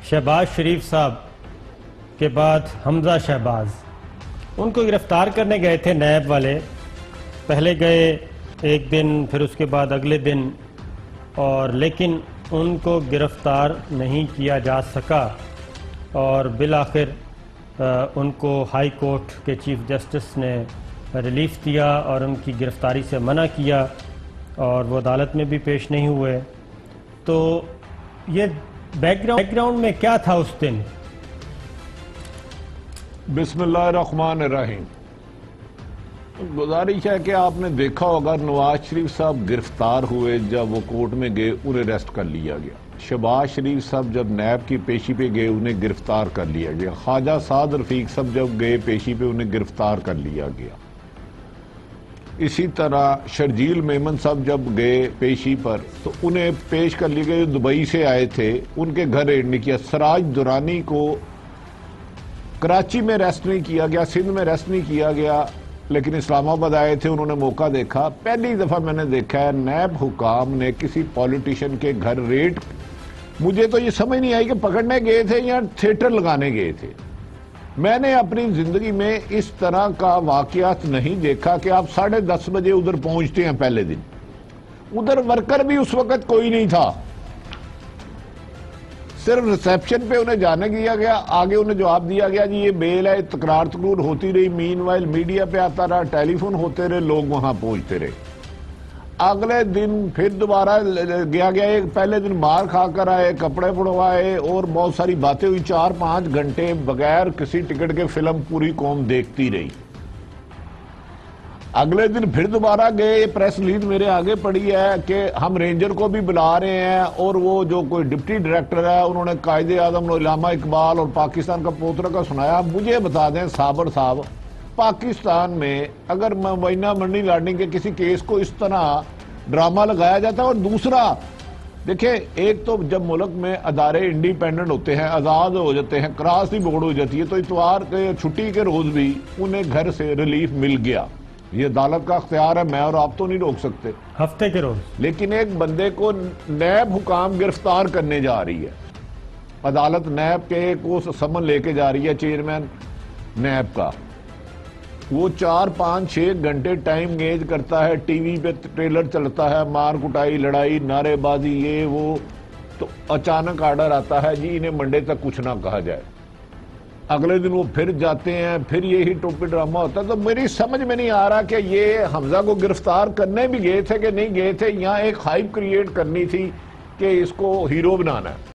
شہباز شریف صاحب کے بعد حمزہ شہباز، ان کو گرفتار کرنے گئے تھے نیب والے. پہلے گئے ایک دن، پھر اس کے بعد اگلے دن، اور لیکن ان کو گرفتار نہیں کیا جا سکا، اور بالآخر ان کو ہائی کورٹ کے چیف جسٹس نے ریلیف دیا اور ان کی گرفتاری سے منع کیا، اور وہ عدالت میں بھی پیش نہیں ہوئے. تو یہ بیک گراؤنڈ میں کیا تھا اس دن؟ بسم اللہ الرحمن الرحیم. گزارش ہے کہ آپ نے دیکھا ہوگا نواز شریف صاحب گرفتار ہوئے، جب وہ کورٹ میں گئے انہیں ریسٹ کر لیا گیا. شہباز شریف صاحب جب نیب کی پیشی پہ گئے انہیں گرفتار کر لیا گیا. خواجہ سعد رفیق صاحب جب گئے پیشی پہ انہیں گرفتار کر لیا گیا. اسی طرح شرجیل میمن صاحب جب گئے پیشی پر تو انہیں پیش کر لیے گئے، دبئی سے آئے تھے، ان کے گھر ریڈ نہیں کیا. سراج درانی کو کراچی میں ریسٹ نہیں کیا گیا، سندھ میں ریسٹ نہیں کیا گیا، لیکن اسلام آباد آئے تھے، انہوں نے موقع دیکھا. پہلی دفعہ میں نے دیکھا ہے نیب حکام نے کسی پولیٹیشین کے گھر ریڈ. مجھے تو یہ سمجھ نہیں آئی کہ پکڑنے گئے تھے یا تھیٹر لگانے گئے تھے. میں نے اپنی زندگی میں اس طرح کا واقعات نہیں دیکھا کہ آپ 10:30 بجے ادھر پہنچتے ہیں. پہلے دن ادھر ورکر بھی اس وقت کوئی نہیں تھا، صرف ریسیپشن پہ انہیں جانے دیا گیا. آگے انہیں جواب دیا گیا جی یہ بیل ہے. تکرار ہوتی رہی. مین وائل میڈیا پہ آتا رہا، ٹیلی فون ہوتے رہے، لوگ وہاں پہنچتے رہے. اگلے دن پھر دوبارہ گیا ایک پہلے دن باہر کھا کر آئے، کپڑے پڑوائے اور بہت ساری باتیں ہوئی. 4-5 گھنٹے بغیر کسی ٹکٹ کے فلم پوری قوم دیکھتی رہی. اگلے دن پھر دوبارہ گئے. پریس ریلیز میرے آگے پڑی ہے کہ ہم رینجر کو بھی بلا رہے ہیں، اور وہ جو کوئی ڈپٹی ڈائریکٹر ہے انہوں نے قائد اعظم علامہ اقبال اور پاکستان کا پوترا کا سنایا. مجھے بتا دیں صابر صاحب، پاکستان میں اگر مبینہ منی لانڈرنگ کے کسی کیس کو اس طرح ڈرامہ لگایا جاتا ہے، اور دوسرا دیکھیں ایک تو جب ملک میں ادارے انڈیپینڈنٹ ہوتے ہیں، آزاد ہو جاتے ہیں، کراس دی بورڈ ہو جاتی ہے، تو اتوار کے چھٹی کے روز بھی انہیں گھر سے ریلیف مل گیا. یہ عدالت کا اختیار ہے، میں اور آپ تو نہیں روک سکتے. ہفتے کے روز لیکن ایک بندے کو نیب حکام گرفتار کرنے جا رہی ہے. عدالت نیب کے کو سمن لے کے جا رہی ہے، چیئرمین نیب کا. وہ 4-5-6 گھنٹے ٹائم انگیج کرتا ہے، ٹی وی پہ ٹریلر چلتا ہے، مار کٹائی، لڑائی، نعرے بازی، یہ وہ. تو اچانک آرڈر آتا ہے جی انہیں منڈے تک کچھ نہ کہا جائے. اگلے دن وہ پھر جاتے ہیں، پھر یہی ٹوپی ڈرامہ ہوتا ہے. تو میری سمجھ میں نہیں آ رہا کہ یہ حمزہ کو گرفتار کرنے بھی گئے تھے کہ نہیں گئے تھے، یہاں ایک ہائپ کریٹ کرنی تھی کہ اس کو ہیرو بنانا ہے.